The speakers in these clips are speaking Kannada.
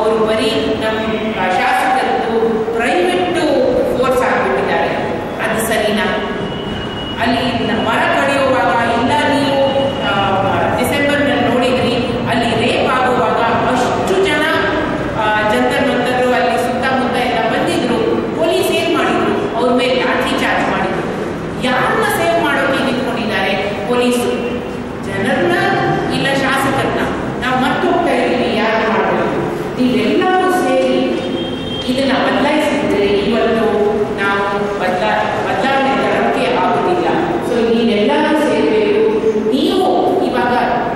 ಅವರು ಬರೀ ನಮ್ಮ ಶಾಸಕರದ್ದು ಪ್ರೈವೇಟ್ ಫೋರ್ಸ್ ಆಗಿಬಿಟ್ಟಿದ್ದಾರೆ. ಅದು ಸರಿನಾ? ಅಲ್ಲಿ ಮರ ಕಡಿಯುವಾಗ ಇಲ್ಲ, ನೀವು ಡಿಸೆಂಬರ್ನಲ್ಲಿ ನೋಡಿದ್ರಿ, ಅಲ್ಲಿ ರೇಪ್ ಆಗುವಾಗ ಅಷ್ಟು ಜನ ಜಂತರ್ ಮಂತರು ಅಲ್ಲಿ ಸುತ್ತಮುತ್ತ ಎಲ್ಲ ಬಂದಿದ್ರು. ಪೊಲೀಸ್ ಏನ್ ಮಾಡಿದ್ರು? ಅವ್ರ ಮೇಲೆ ಲಾಠಿ ಚಾರ್ಜ್ ಮಾಡಿದ್ರು. ಯಾರನ್ನ ಸೇವ್ ಮಾಡೋಕೆ ನಿಂತ್ಕೊಂಡಿದ್ದಾರೆ ಪೊಲೀಸು? ಜನರನ್ನ ಇಲ್ಲ ಶಾಸಕರನ್ನ? ನಾವು ಮತ್ತೆ ಹೋಗ್ತಾ ಇದ್ದೀವಿ, ಯಾರು ಮಾಡಬೇಕು? ನೀವೆಲ್ಲರೂ ಸೇರಿ ಇದನ್ನ ಬದಲಾಯಿಸಿದ್ರೆ ಇವತ್ತು ನಾವು ಬದಲಾವಣೆ ತರಕ್ಕೆ ಆಗುವುದಿಲ್ಲ. ಸೊ ನೀವೆಲ್ಲರೂ ಸೇರಬೇಕು. ನೀವು ಇವಾಗ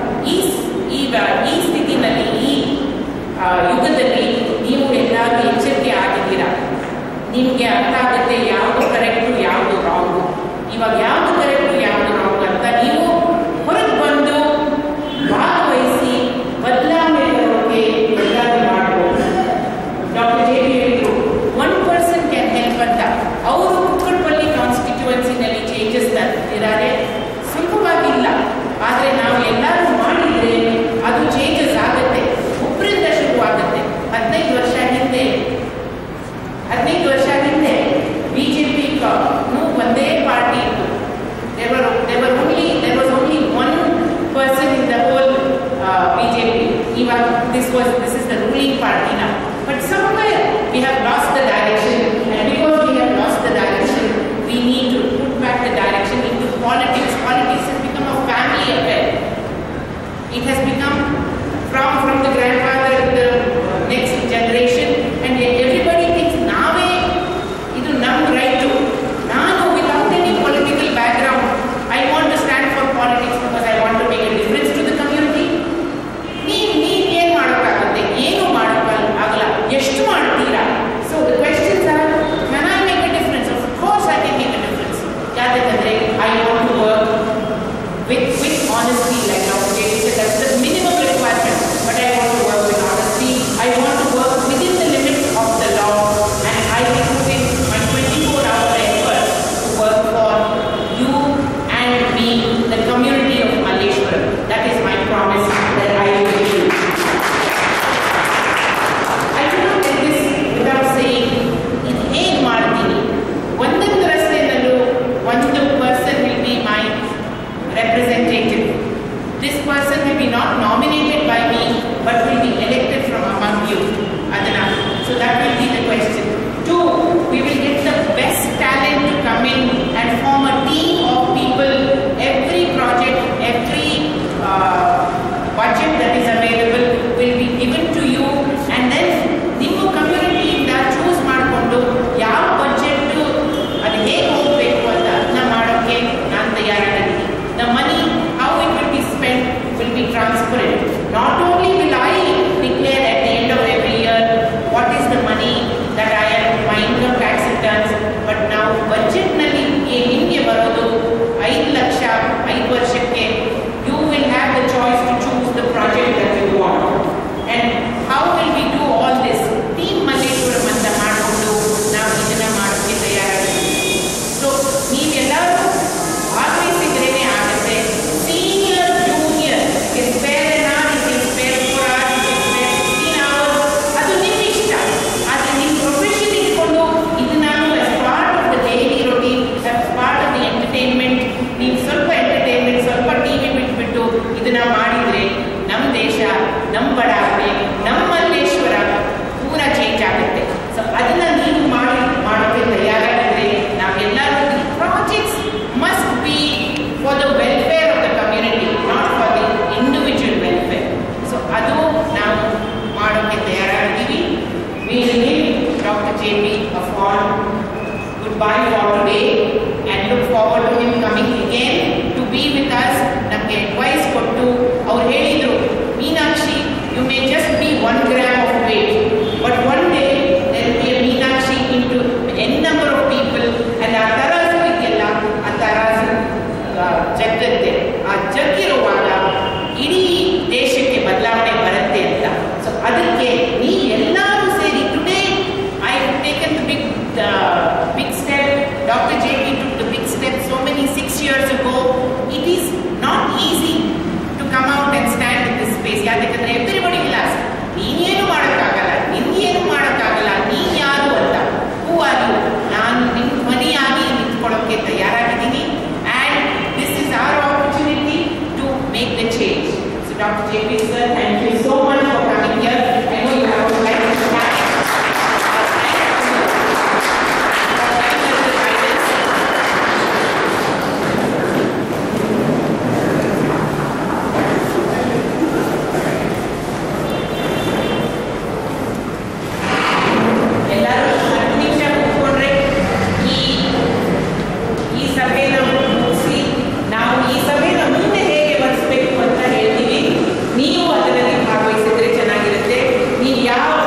ಈ ಸ್ಥಿತಿನಲ್ಲಿ, ಈ ಯುಗದಲ್ಲಿ ನೀವು ಎಲ್ಲರೂ ಎಚ್ಚರಿಕೆ ಆಗಿದ್ದೀರಾ. ನಿಮಗೆ ಅರ್ಥ ಆಗುತ್ತೆ ಯಾವುದು ಕರೆಕ್ಟು ಯಾವುದು ರಾಂಗು. ಇವಾಗ ಯಾವುದು ಕರೆಕ್ಟು ಯಾವುದು ರಾಂಗ್ ಅಂತ ನೀವು ಹೊರಗೆ ಬಂದು ಭಾಗವಹಿಸಿ ಬದಲಾವಣೆ ತರೋಕೆ ಬದಲಾವಣೆ ಮಾಡಬಹುದು. ಡಾಕ್ಟರ್ ಜೆ ಬಿ ಹೇಳಿದ್ರು 1% ಕ್ಯಾನ್ ಹೆಲ್ಪ್ ಅಂತ. ಅವರು ಕುಕ್ಕಡಪಲ್ಲಿ ಕಾನ್ಸ್ಟಿಟ್ಯೂಯನ್ಸಿನಲ್ಲಿ ಚೇಂಜಸ್ ತಂದಿದ್ದಾರೆ. ಸುಲಭವಾಗಿಲ್ಲ, ಆದರೆ ನಾವು ಎಲ್ಲರೂ ಮಾಡಿದರೆ ಅದು ಚೇಂಜಸ್ ಆಗುತ್ತೆ. ಒಬ್ಬರಿಂದ ಶುರುವಾಗುತ್ತೆ. 15 ವರ್ಷ ಹಿಂದೆ ಬಿಜೆಪಿ ಒಂದೇ ಪಾರ್ಟಿ ಇತ್ತು. there was only one person in the whole BJP. Even this is the ruling party now. But somewhere we have lost the direction, and because we have lost the direction, we need to put back the direction into politics. Politics has become a family affair. It has become from the grandfather to the next generation, and everybody thinks naave idu nam right to. Nanu without any political background, I want to stand for politics because I want to make a difference to the community. ನೀನ್ ಏನು ಮಾಡೋಕ್ಕಾಗುತ್ತೆ? ಏನು ಮಾಡೋಕ್ಕಾಗಲ್ಲ. ಎಷ್ಟು ಮಾಡ್ತೀರಾ? So the questions are, can I make a difference? Of course I can make a difference. ಯಾಕಂದ್ರೆ I want to work with honesty, like Dr. J said, that's the minimum requirement. But I want to work with honesty. I want to work within the limits of the law, and I will put in my 24-hour effort to work for you and me, the community of Malleshwaram. That is my promise that I will do. I cannot tell this without saying, ಇದು ಹೇಗೆ ಮಾಡ್ತೀನಿ? ಒಂದೊಂದು ರಸ್ತೆಯಲ್ಲೂ ಒಂದು person will be my representative. This person will be not nominated by me, but will be elected from among you. Adana. So that will be the question. 2, we will get the best talent to come in and form a team of people. Every project, every budget that is available will be given to you, and then ನಿಮ್ಮ ಕಮ್ಯುನಿಟಿಯಿಂದ ಚೂಸ್ ಮಾಡಿಕೊಂಡು ಯಾವ ಬಜೆಟ್ ಅದು ಹೇಗೆ ಹೋಗಬೇಕು ಅಂತ ಅದನ್ನ ಮಾಡೋಕ್ಕೆ ನಾನು ತಯಾರಾಗಿದ್ದೀನಿ. The money, how it will be spent, will be transparent. Not only will I declare at the end of every year what is the money that I am, my income tax returns, but now budget nalli hinge barodu 5 lakh 5 ವರ್ಷಕ್ಕೆ. You will have the choice to choose the project that you want. And how will we do all this? Team Malleshwaram ಅಂತ ಮಾಡಿಕೊಂಡು ನಾವು ಇದನ್ನ ಮಾಡೋಕ್ಕೆ ತಯಾರಾಗಿದ್ದೀವಿ. ಸೊ ನೀವೆಲ್ಲರೂ ಭಾಗವಹಿಸಿದ್ರೇನೆ ಆಗುತ್ತೆ. Senior junior is fair an hour, it is fair 4 hours, it is fair 15 hours. ಅದು ನಿಮ್ಮ ಇಷ್ಟ. ಆದರೆ ನಿಮ್ಮ ಪ್ರೊಫೆಷನ್ ಇಟ್ಕೊಂಡು ಇದು ನಾನು as part of the daily routine, as part of the entertainment, ನೀವು ಸ್ವಲ್ಪ ಎಂಟರ್ಟೈನ್ಮೆಂಟ್, ಸ್ವಲ್ಪ ಟಿವಿ ಬಿಟ್ಬಿಟ್ಟು ಇದನ್ನ ಮಾಡಿದ್ರೆ ನಮ್ಮ ದೇಶ, ನಮ್ಮ ಬಡಾವಣೆ, ನಮ್ಮ ಮಲ್ಲೇಶ್ವರ ಪೂರ ಚೇಂಜ್ ಆಗುತ್ತೆ. ಸೊ ಅದನ್ನ ನೀವು ಮಾಡೋಕ್ಕೆ ತಯಾರಾಗಿದ್ರೆ ನಾವೆಲ್ಲರೂ projects must be for the welfare of the community, not for the individual welfare. So ಅದು ನಾವು ಮಾಡೋಕ್ಕೆ ತಯಾರಾಗಿದ್ದೀವಿ. We will give Dr. J.B. a fond goodbye for today and look forward to him coming again to be with us. ನಮಗೆ ಅಡ್ವೈಸ್ ಕೊಟ್ಟು ಅವ್ರು ಹೇಳಿದರು, Meenakshi, you may just be 1 gram of weight, but one day there will be a Meenakshi into n number of people, and ಆ ತರಾಸು ಇದೆಯಲ್ಲ, ಆ ತರಾಸು ಜಗ್ಗತ್ತೆ. ಆ ಜಗ್ಗಿರುವಾಗ ಇಡೀ ದೇಶಕ್ಕೆ ಬದಲಾವಣೆ ಬರುತ್ತೆ ಅಂತ. ಸೊ ಅದಕ್ಕೆ ನೀವು ಎಲ್ಲರೂ ಸೇರಿ, today I have taken the big step. Dr. J.B. took the big step so many 6 years ago. It is not easy to come out and stand in this space. ಯಾಕಂದ್ರೆ everybody will ask, ನೀನೇನು ಯಾವ